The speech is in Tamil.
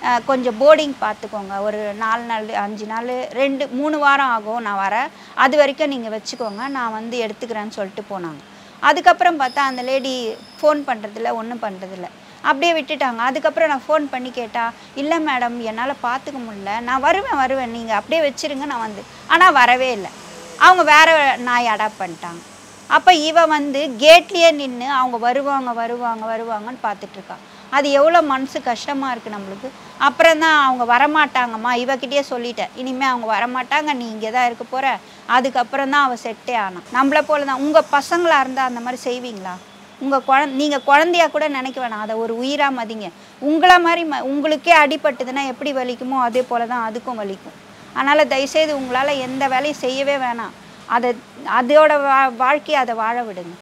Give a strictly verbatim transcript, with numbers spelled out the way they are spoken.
கொஞ்சம் போர்டிங் பார்த்துக்கோங்க, ஒரு நாலு நாள் அஞ்சு நாள் ரெண்டு மூணு வாரம் ஆகும் நான் வரேன், அது வரைக்கும் நீங்கள் வச்சுக்கோங்க, நான் வந்து எடுத்துக்கிறேன்னு சொல்லிட்டு போனாங்க. அதுக்கப்புறம் பார்த்தா அந்த லேடி ஃபோன் பண்ணுறதில்ல, ஒன்றும் பண்ணுறதில்ல, அப்படியே விட்டுட்டாங்க. அதுக்கப்புறம் நான் ஃபோன் பண்ணி கேட்டால், இல்லை மேடம் என்னால் பார்த்துக்க முடியல, நான் வருவேன் வருவேன் நீங்கள் அப்படியே வச்சுருங்க நான் வந்து, ஆனால் வரவே இல்லை. அவங்க வேறு நாய் அடாப்ட் பண்ணிட்டாங்க. அப்போ இவ வந்து கேட்லேயே நின்று அவங்க வருவாங்க வருவாங்க வருவாங்கன்னு பார்த்துட்ருக்கா. அது எவ்வளோ மனசு கஷ்டமாக இருக்குது நம்மளுக்கு. அப்புறம் தான் அவங்க வரமாட்டாங்கம்மா, இவக்கிட்டே சொல்லிட்டேன், இனிமேல் அவங்க வரமாட்டாங்க, நீ இங்கே தான் இருக்க போகிற. அதுக்கப்புறம் தான் அவள் செட்டே ஆனான். நம்மளை போல தான். உங்கள் பசங்களாக இருந்தால் அந்த மாதிரி செய்வீங்களா? உங்கள் குழந்தை நீங்கள் குழந்தையா கூட நினைக்க வேணாம், அதை ஒரு உயிராக மதிங்க. உங்களை மாதிரி ம உங்களுக்கே அடிபட்டுதுன்னா எப்படி வலிக்குமோ அதே போல் தான் அதுக்கும் வலிக்கும். அதனால் தயவுசெய்து உங்களால் எந்த வேலையும் செய்யவே வேணாம். அதை அதோட வா வாழ்க்கையை அதை வாழ விடுங்க.